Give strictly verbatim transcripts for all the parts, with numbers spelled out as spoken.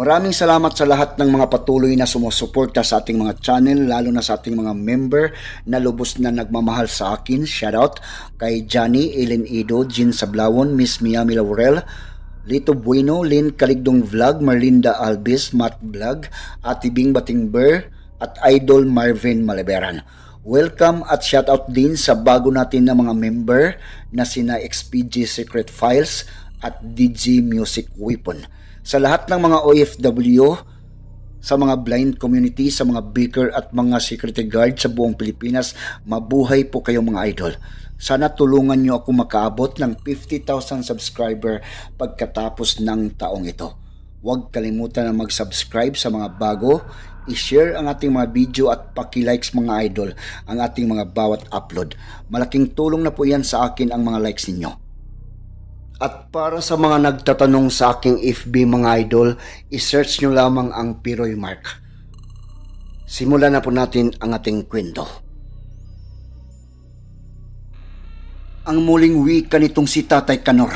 Maraming salamat sa lahat ng mga patuloy na sumusuporta sa ating mga channel, lalo na sa ating mga member na lubos na nagmamahal sa akin. Shoutout kay Johnny, Ellen Ido, Jean Sablawon, Miss Miami Laurel, Lito Bueno, Lynn Kaligdong Vlog, Marlinda Albis, Matt Vlog, Ate Bing Batingber, at Idol Marvin Malaberan. Welcome at shoutout din sa bago natin na mga member na sina X P G Secret Files at D G Music Weapon. Sa lahat ng mga O F W, sa mga blind community, sa mga baker at mga security guard sa buong Pilipinas, mabuhay po kayo mga idol. Sana tulungan nyo ako makaabot ng fifty thousand subscriber pagkatapos ng taong ito. Huwag kalimutan na mag-subscribe sa mga bago, i-share ang ating mga video at paki-likes mga idol ang ating mga bawat upload. Malaking tulong na po yan sa akin ang mga likes ninyo. At para sa mga nagtatanong sa aking F B mga idol, i-search nyo lamang ang Piroy Mark. Simulan na po natin ang ating kwento. Ang muling wika nitong si Tatay Kanor.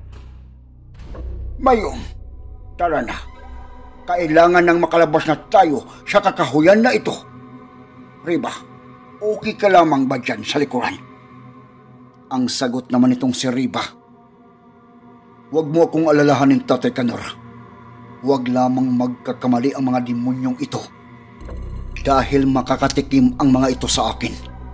Mayong, tara na. Kailangan nang makalabas na tayo sa kakahuyan na ito. Riba, okay ka lamang ba dyan sa likuran? Ang sagot naman nitong si Riba. Huwag mo akong alalahanin, Tatay Kanor. Huwag lamang magkakamali ang mga demonyong ito dahil makakatikim ang mga ito sa akin.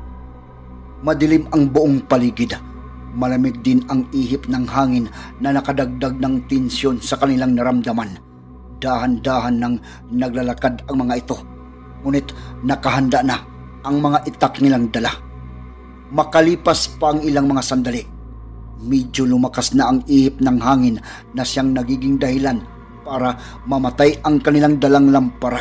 Madilim ang buong paligid. Malamig din ang ihip ng hangin na nakadagdag ng tensyon sa kanilang naramdaman. Dahan-dahan nang naglalakad ang mga ito. Ngunit nakahanda na ang mga itak nilang dala. Makalipas pa ang ilang mga sandali, medyo lumakas na ang ihip ng hangin na siyang nagiging dahilan para mamatay ang kanilang dalang lampara.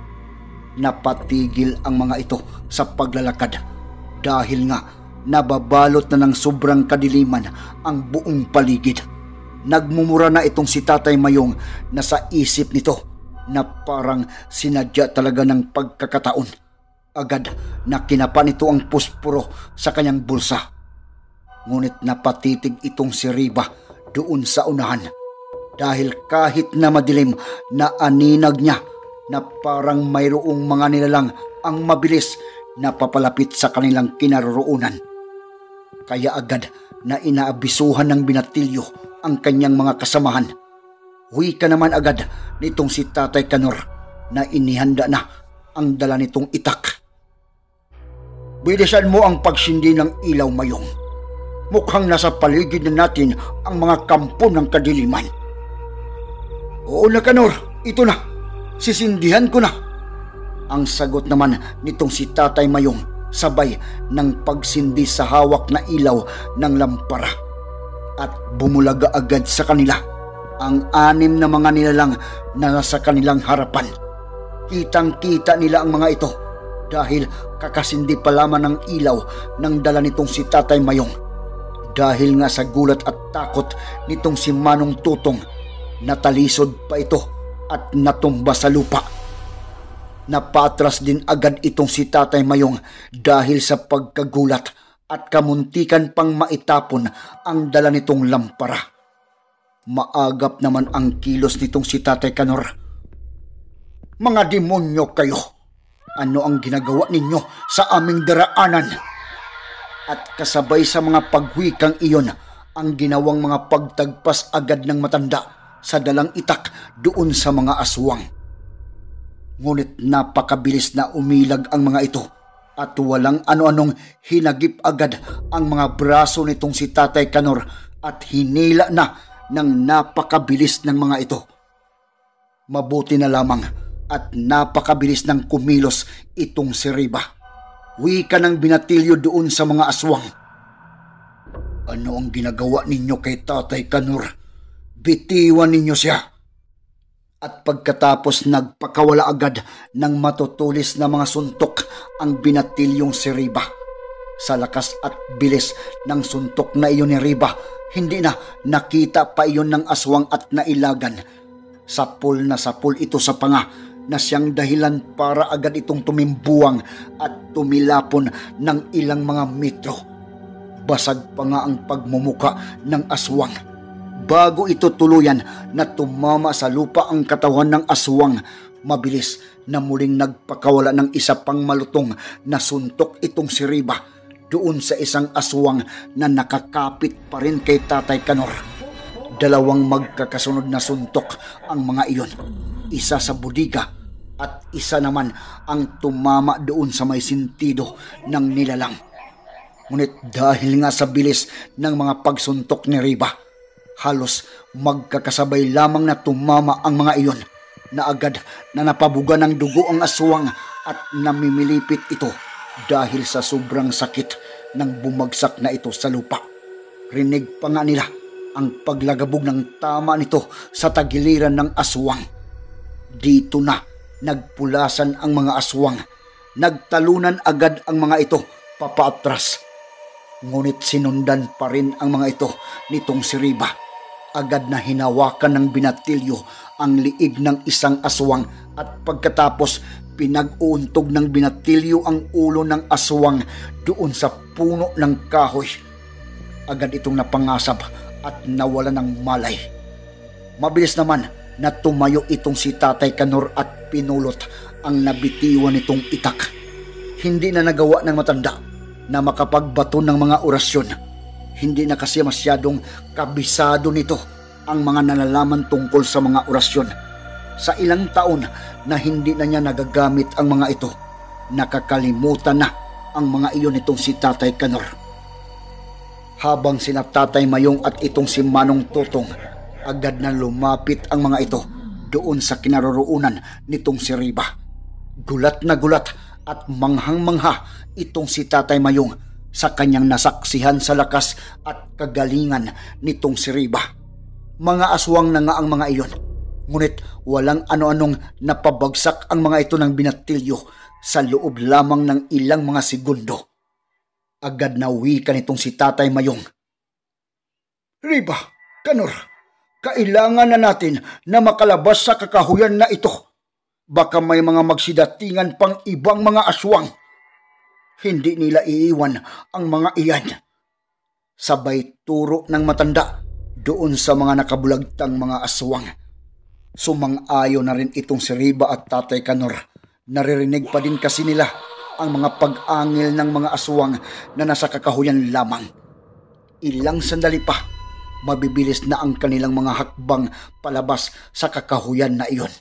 Napatigil ang mga ito sa paglalakad dahil nga nababalot na ng sobrang kadiliman ang buong paligid. Nagmumura na itong si Tatay Mayong na sa isip nito na parang sinadya talaga ng pagkakataon. Agad na kinapa nito ang puspuro sa kanyang bulsa. Ngunit napatitig itong si Riba doon sa unahan dahil kahit na madilim na aninag niya na parang mayroong mga nilalang ang mabilis na papalapit sa kanilang kinaroroonan. Kaya agad na inaabisuhan ng binatilyo ang kanyang mga kasamahan. Wika naman agad nitong si Tatay Kanor na inihanda na ang dala nitong itak. Bilisan mo ang pagsindi ng ilaw, Mayong. Mukhang nasa paligid na natin ang mga kampo ng kadiliman. Oo na, Kanor, ito na. Sisindihan ko na. Ang sagot naman nitong si Tatay Mayong sabay ng pagsindi sa hawak na ilaw ng lampara. At bumulaga agad sa kanila ang anim na mga nilalang na nasa kanilang harapan. Kitang-kita nila ang mga ito dahil kakasindi pa lamang ng ilaw ng dala nitong si Tatay Mayong. Dahil nga sa gulat at takot nitong si Manong Tutong, natalisod pa ito at natumba sa lupa. Napatras din agad itong si Tatay Mayong dahil sa pagkagulat at kamuntikan pang maitapon ang dala nitong lampara. Maagap naman ang kilos nitong si Tatay Kanor. Mga demonyo kayo! Ano ang ginagawa ninyo sa aming daraanan? At kasabay sa mga pagwikang iyon, ang ginawang mga pagtagpas agad ng matanda sa dalang itak doon sa mga aswang. Ngunit napakabilis na umilag ang mga ito at walang ano-anong hinagip agad ang mga braso nitong si Tatay Kanor at hinila na ng napakabilis ng mga ito. Mabuti na lamang at napakabilis ng kumilos itong si Riba. Wika ng binatilyo doon sa mga aswang. Ano ang ginagawa ninyo kay Tatay Kanor? Bitiwan ninyo siya. At pagkatapos nagpakawala agad ng matutulis na mga suntok ang binatilyong si Riba. Sa lakas at bilis ng suntok na iyon ni Riba, hindi na nakita pa iyon ng aswang at nailagan. Sapul na sapul ito sa panga na siyang dahilan para agad itong tumimbuwang at tumilapon ng ilang mga metro. Basag pa nga ang pagmumuka ng aswang Bago ito tuluyan na tumama sa lupa ang katawan ng aswang, mabilis na muling nagpakawala ng isa pang malutong na suntok itong si Riba doon sa isang aswang na nakakapit pa rin kay Tatay Kanor. Dalawang magkakasunod na suntok ang mga iyon, isa sa budiga at isa naman ang tumama doon sa may sintido ng nilalang. Ngunit dahil nga sa bilis ng mga pagsuntok ni Riba, halos magkakasabay lamang na tumama ang mga iyon, na agad na napabuga ng dugo ang aswang at namimilipit ito dahil sa sobrang sakit ng bumagsak na ito sa lupa. Rinig pa nga nila ang paglagabog ng tama nito sa tagiliran ng aswang. Dito na nagpulasan ang mga aswang. Nagtalunan agad ang mga ito papaatras. Ngunit sinundan pa rin ang mga ito nitong si Riba. Agad na hinawakan ng binatilyo ang liig ng isang aswang at pagkatapos pinag-uuntog ng binatilyo ang ulo ng aswang doon sa puno ng kahoy. Agad itong napangasab at nawala ng malay. Mabilis naman na tumayo itong si Tatay Kanor at pinulot ang nabitiwan nitong itak. Hindi na nagawa ng matanda na makapagbato ng mga orasyon. Hindi na kasi masyadong kabisado nito ang mga nalalaman tungkol sa mga orasyon. Sa ilang taon na hindi na niya nagagamit ang mga ito, nakakalimutan na ang mga iyon nitong si Tatay Kanor. Habang sina Tatay Mayong at itong si Manong Totong, agad na lumapit ang mga ito doon sa kinaroroonan nitong si Riba. Gulat na gulat at manghang-mangha itong si Tatay Mayong sa kanyang nasaksihan sa lakas at kagalingan nitong si Riba. Mga aswang na nga ang mga iyon, ngunit walang ano-anong napabagsak ang mga ito ng binatilyo sa loob lamang ng ilang mga segundo. Agad na wika nitong si Tatay Mayong, "Riba, Kanor, kailangan na natin na makalabas sa kakahuyan na ito. Baka may mga magsidatingan pang ibang mga aswang. Hindi nila iiwan ang mga iyan." Sabay turo ng matanda doon sa mga nakabulagtang mga aswang. Sumang-ayo na rin itong si Riba at Tatay Kanor. Naririnig pa din kasi nila ang mga pag-angil ng mga aswang na nasa kakahuyan lamang. Ilang sandali pa, mabibilis na ang kanilang mga hakbang palabas sa kakahuyan na iyon.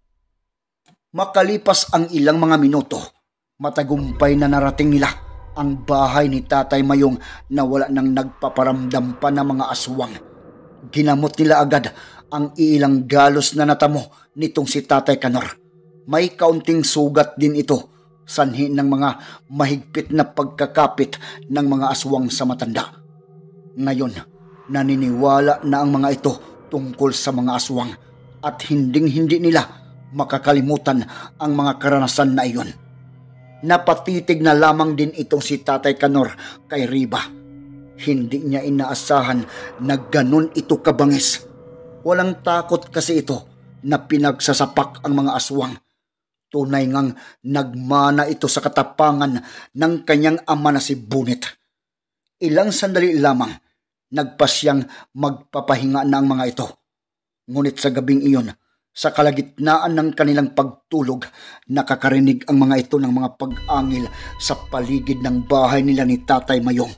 Makalipas ang ilang mga minuto, matagumpay na narating nila ang bahay ni Tatay Mayong na wala nang nagpaparamdam pa ng mga aswang. Ginamot nila agad ang ilang galos na natamo nitong si Tatay Kanor. May kaunting sugat din ito, sanhi ng mga mahigpit na pagkakapit ng mga aswang sa matanda. Ngayon, naniniwala na ang mga ito tungkol sa mga aswang at hinding-hindi nila makakalimutan ang mga karanasan na iyon. Napatitig na lamang din itong si Tatay Kanor kay Riba. Hindi niya inaasahan na ganun ito kabangis. Walang takot kasi ito na pinagsasapak ang mga aswang. Tunay ngang nagmana ito sa katapangan ng kanyang ama na si Bunit. Ilang sandali lamang, nagpasyang magpapahinga na ang mga ito. Ngunit sa gabing iyon, sa kalagitnaan ng kanilang pagtulog, nakakarinig ang mga ito ng mga pag-angil sa paligid ng bahay nila ni Tatay Mayong.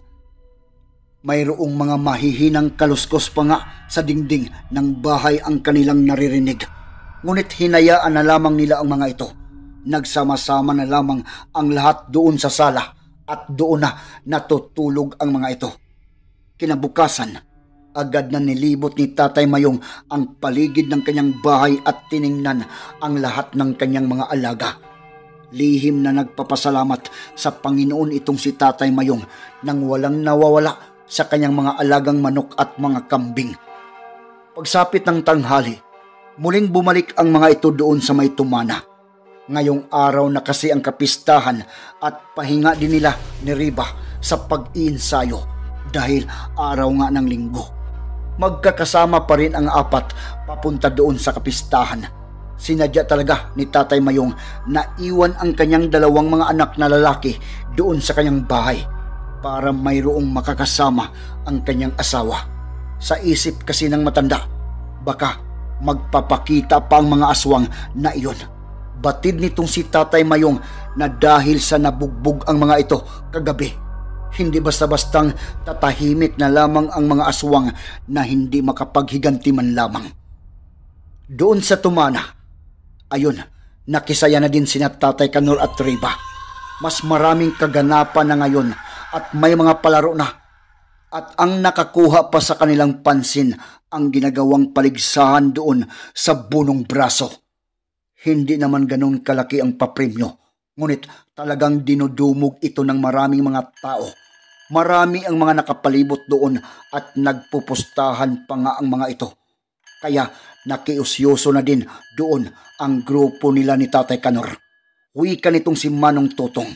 Mayroong mga mahihinang kaluskos pa nga sa dingding ng bahay ang kanilang naririnig. Ngunit hinayaan na lamang nila ang mga ito. Nagsama-sama na lamang ang lahat doon sa sala at doon na natutulog ang mga ito. Kinabukasan, agad na nilibot ni Tatay Mayong ang paligid ng kanyang bahay at tiningnan ang lahat ng kanyang mga alaga. Lihim na nagpapasalamat sa Panginoon itong si Tatay Mayong nang walang nawawala sa kanyang mga alagang manok at mga kambing. Pagsapit ng tanghali, muling bumalik ang mga ito doon sa may tumana. Ngayong araw na kasi ang kapistahan at pahinga din nila ni Riba sa pag-iinsayo dahil araw nga ng linggo. Magkakasama pa rin ang apat papunta doon sa kapistahan. Sinadya talaga ni Tatay Mayong na iwan ang kanyang dalawang mga anak na lalaki doon sa kanyang bahay para mayroong makakasama ang kanyang asawa. Sa isip kasi ng matanda, baka magpapakita pa ang mga aswang na iyon. Batid nitong si Tatay Mayong na dahil sa nabugbog ang mga ito kagabi, hindi basta-bastang tatahimik na lamang ang mga aswang na hindi makapaghiganti man lamang. Doon sa tumana, ayun, nakisaya na din sina Tatay Kanor at Riba. Mas maraming kaganapan na ngayon at may mga palaro na. At ang nakakuha pa sa kanilang pansin ang ginagawang paligsahan doon sa bunong braso. Hindi naman ganun kalaki ang papremyo, ngunit talagang dinudumog ito ng maraming mga tao. Marami ang mga nakapalibot doon at nagpupustahan pa nga ang mga ito. Kaya nakiusyoso na din doon ang grupo nila ni Tatay Kanor. Wika nitong si Manong Totong.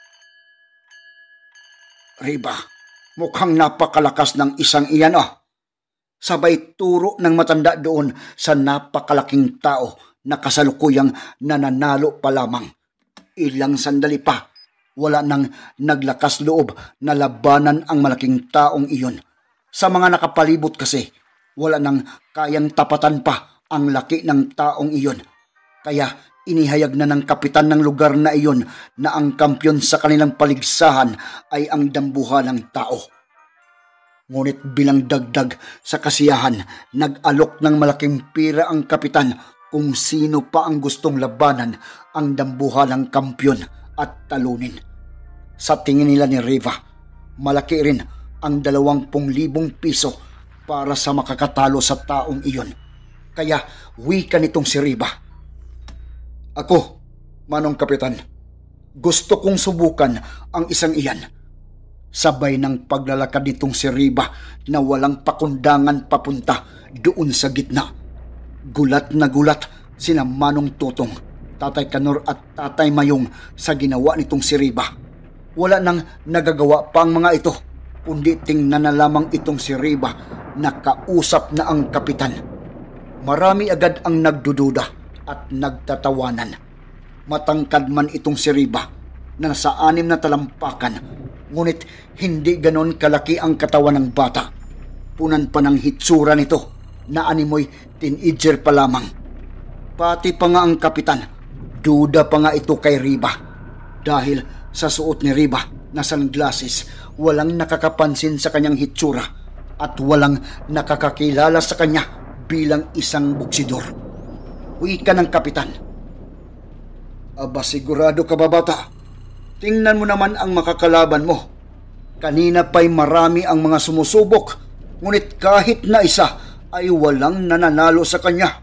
Riba, mukhang napakalakas ng isang iyan ah. Sabay turo ng matanda doon sa napakalaking tao na kasalukuyang nananalo pa lamang. Ilang sandali pa, wala nang naglakas loob na labanan ang malaking taong iyon. Sa mga nakapalibot kasi, wala nang kayang tapatan pa ang laki ng taong iyon. Kaya inihayag na ng kapitan ng lugar na iyon na ang kampyon sa kanilang paligsahan ay ang dambuhalang tao. Ngunit bilang dagdag sa kasiyahan, nag-alok ng malaking pira ang kapitan kung sino pa ang gustong labanan ang dambuhalang kampyon at talunin. Sa tingin nila ni Riva, malaki rin ang dalawampung libong piso para sa makakatalo sa taong iyon. Kaya wika nitong si Riva. Ako, Manong Kapitan, gusto kong subukan ang isang iyan. Sabay ng paglalakad nitong si Riba na walang pakundangan papunta doon sa gitna. Gulat na gulat sina Manong Totong, Tatay Kanor at Tatay Mayong sa ginawa nitong si Riba. Wala nang nagagawa pa ang mga ito, kundi tingnan na lamang itong si Riba na kausap na ang kapitan. Marami agad ang nagdududa at nagtatawanan. Matangkad man itong si Riba na nasa anim na talampakan, ngunit hindi ganon kalaki ang katawan ng bata. Punan pa ng hitsura nito na animoy teenager pa lamang. Pati pa nga ang kapitan, duda pa nga ito kay Riba. Dahil sa suot ni Riba na sunglasses, walang nakakapansin sa kanyang hitsura at walang nakakakilala sa kanya bilang isang buksidor. Wika ng kapitan. Aba, sigurado ka ba bata? Tingnan mo naman ang makakalaban mo. Kanina pa'y marami ang mga sumusubok, ngunit kahit na isa ay walang nananalo sa kanya.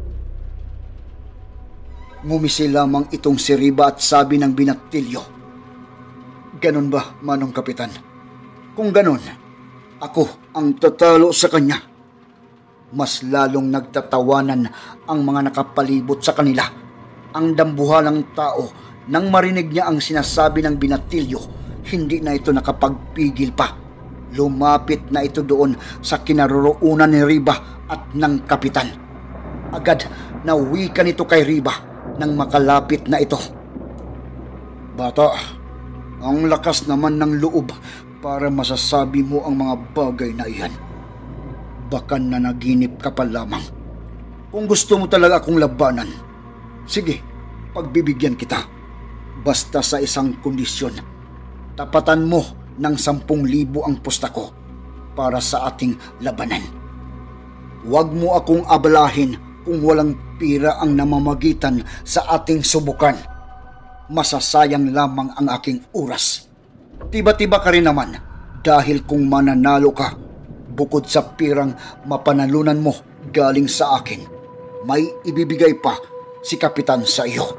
Ngumisi lamang itong si Riba at sabi ng binatilyo. Ganon ba, Manong Kapitan? Kung ganon, ako ang tatalo sa kanya. Mas lalong nagtatawanan ang mga nakapalibot sa kanila. Ang dambuhalang tao, nang marinig niya ang sinasabi ng binatilyo, hindi na ito nakapagpigil pa. Lumapit na ito doon sa kinaroroonan ni Riba at ng kapitan. Agad na wika nito kay Riba nang makalapit na ito. Bata, ang lakas naman ng loob para masasabi mo ang mga bagay na iyan. Baka nanaginip ka pa lamang. Kung gusto mo talaga akong labanan, sige, pagbibigyan kita. Basta sa isang kondisyon. Tapatan mo ng sampung libo ang pusta ko para sa ating labanan. Huwag mo akong abalahin kung walang pira ang namamagitan sa ating subukan. Masasayang lamang ang aking oras. Tiba-tiba ka rin naman dahil kung mananalo ka, bukod sa pirang mapanalunan mo galing sa akin, may ibibigay pa si Kapitan sa iyo.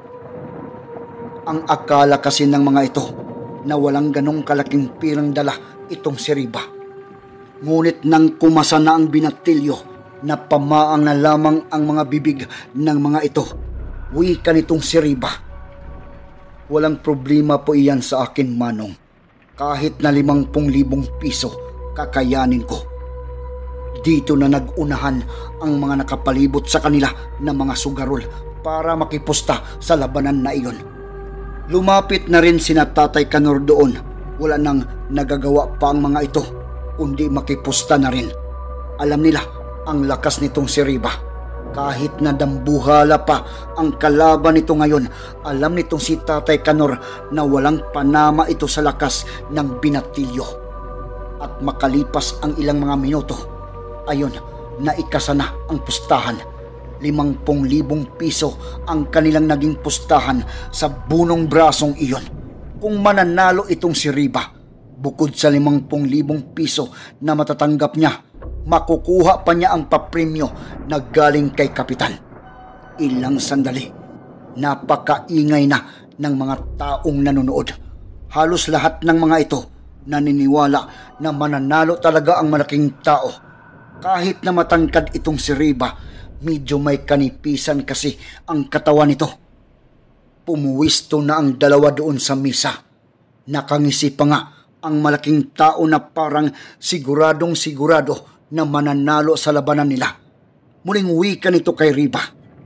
Ang akala kasi ng mga ito na walang ganong kalaking pirang dala itong si Riba. Ngunit nang kumasa na ang binatilyo, napamaang na lamang ang mga bibig ng mga ito. Wika nitong si Riba. Walang problema po iyan sa akin, Manong. Kahit na limangpung libong piso, kakayanin ko. Dito na nagunahan ang mga nakapalibot sa kanila na mga sugarol para makipusta sa labanan na iyon. Lumapit na rin sina Tatay Kanor doon. Wala nang nagagawa pa ang mga ito, kundi makipusta na rin. Alam nila ang lakas nitong si Riba. Kahit na dambuhala pa ang kalaban nito ngayon, alam nitong si Tatay Kanor na walang panama ito sa lakas ng binatilyo. At makalipas ang ilang mga minuto, ayon, naikasa na ang pustahan. Limangpong libong piso ang kanilang naging pustahan sa bunong brasong iyon. Kung mananalo itong si Riba, bukod sa limangpong libong piso na matatanggap niya, makukuha pa niya ang papremyo na galing kay Kapitan. Ilang sandali, napakaingay na ng mga taong nanonood. Halos lahat ng mga ito naniniwala na mananalo talaga ang malaking tao. Kahit na matangkad itong si Riba, medyo may kanipisan kasi ang katawan nito. Pumuwisto na ang dalawa doon sa misa. Nakangisi pa nga ang malaking tao na parang siguradong sigurado na mananalo sa labanan nila. Muling wika nito kay Riba.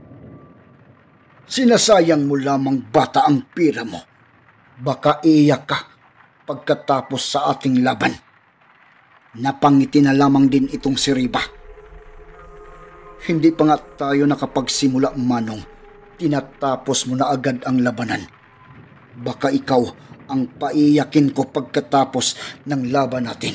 Sinasayang mo lamang bata ang pira mo. Baka iyak ka pagkatapos sa ating laban. Napangiti na lamang din itong si Riba. Hindi pa nga tayo nakapagsimula, Manong. Tinatapos mo na agad ang labanan. Baka ikaw ang paiyakin ko pagkatapos ng laban natin.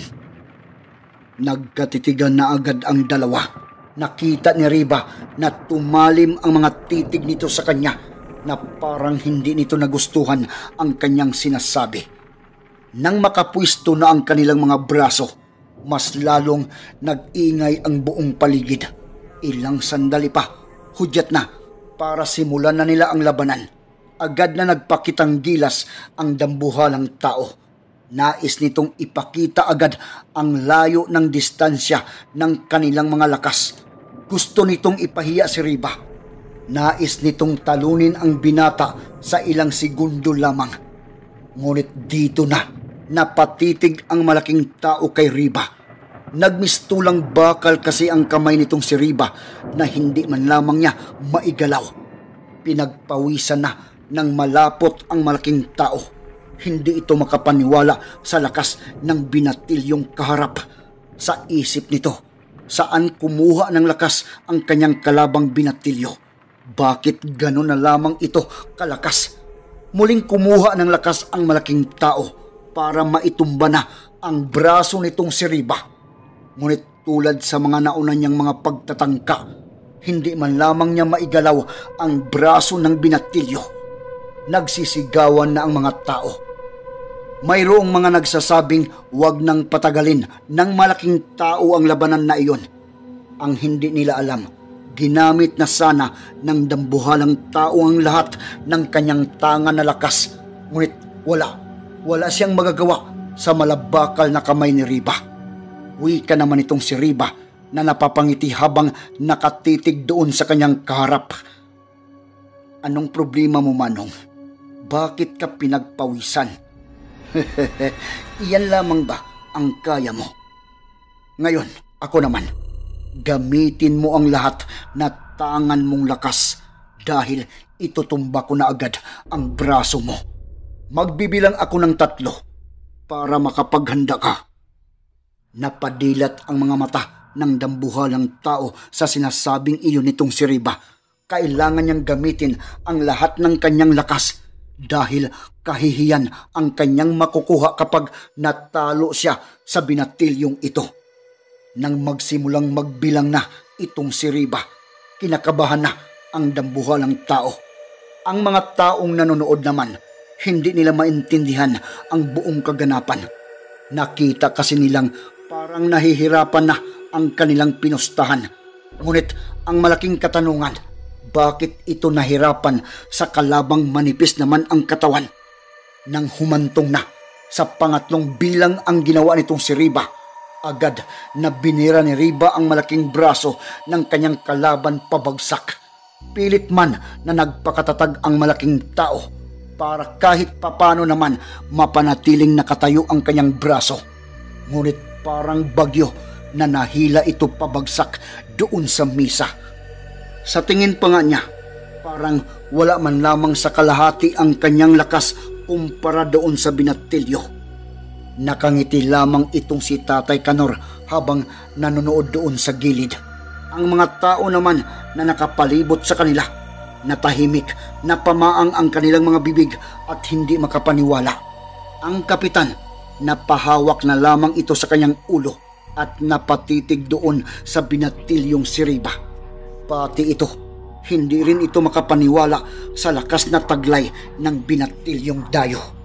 Nagkatitigan na agad ang dalawa. Nakita ni Riba na tumalim ang mga titig nito sa kanya na parang hindi nito nagustuhan ang kanyang sinasabi. Nang makapwisto na ang kanilang mga braso, mas lalong nag-ingay ang buong paligid. Ilang sandali pa, hudyat na para simulan na nila ang labanan. Agad na nagpakitang gilas ang dambuhalang tao. Nais nitong ipakita agad ang layo ng distansya ng kanilang mga lakas. Gusto nitong ipahiya si Riba. Nais nitong talunin ang binata sa ilang segundo lamang. Ngunit dito na napatitig ang malaking tao kay Riba. Nagmistulang bakal kasi ang kamay nitong si Riba na hindi man lamang niya maigalaw. Pinagpawisan na ng malapot ang malaking tao. Hindi ito makapaniwala sa lakas ng binatilyong kaharap. Sa isip nito, saan kumuha ng lakas ang kanyang kalabang binatilyo? Bakit gano'n na lamang ito kalakas? Muling kumuha ng lakas ang malaking tao para maitumba na ang braso nitong si Riba. Ngunit tulad sa mga nauna niyang mga pagtatangka, hindi man lamang niya maigalaw ang braso ng binatilyo. Nagsisigawan na ang mga tao. Mayroong mga nagsasabing wag nang patagalin ng malaking tao ang labanan na iyon. Ang hindi nila alam, ginamit na sana ng dambuhalang tao ang lahat ng kanyang tanga na lakas. Ngunit wala, wala siyang magagawa sa malabakal na kamay ni Riba. Wika naman itong si Riba na napapangiti habang nakatitig doon sa kanyang kaharap. Anong problema mo, Manong? Bakit ka pinagpawisan? Iyan lamang ba ang kaya mo? Ngayon, ako naman, gamitin mo ang lahat na tangan mong lakas dahil itutumba ko na agad ang braso mo. Magbibilang ako ng tatlo para makapaghanda ka. Napadilat ang mga mata ng dambuhalang tao sa sinasabing iyon nitong si Riba. Kailangan niyang gamitin ang lahat ng kanyang lakas dahil kahihiyan ang kanyang makukuha kapag natalo siya sa binatilyong ito. Nang magsimulang magbilang na itong si Riba, kinakabahan na ang dambuhalang tao. Ang mga taong nanonood naman, hindi nila maintindihan ang buong kaganapan. Nakita kasi nilang parang nahihirapan na ang kanilang pinustahan. Ngunit ang malaking katanungan, bakit ito nahirapan sa kalabang manipis naman ang katawan? Nang humantong na sa pangatlong bilang ang ginawa nitong si Riba, agad na binira ni Riba ang malaking braso ng kanyang kalaban pabagsak. Pilit man na nagpakatatag ang malaking tao para kahit papano naman mapanatiling nakatayo ang kanyang braso. Ngunit parang bagyo na nahila ito pabagsak doon sa misa. Sa tingin pa nga niya, parang wala man lamang sa kalahati ang kanyang lakas kumpara doon sa binatilyo. Nakangiti lamang itong si Tatay Kanor habang nanonood doon sa gilid. Ang mga tao naman na nakapalibot sa kanila, natahimik, napamaang ang kanilang mga bibig at hindi makapaniwala. Ang kapitan, napahawak na lamang ito sa kanyang ulo at napatitig doon sa binatilyong si Riba. Pati ito, hindi rin ito makapaniwala sa lakas na taglay ng binatilyong dayo.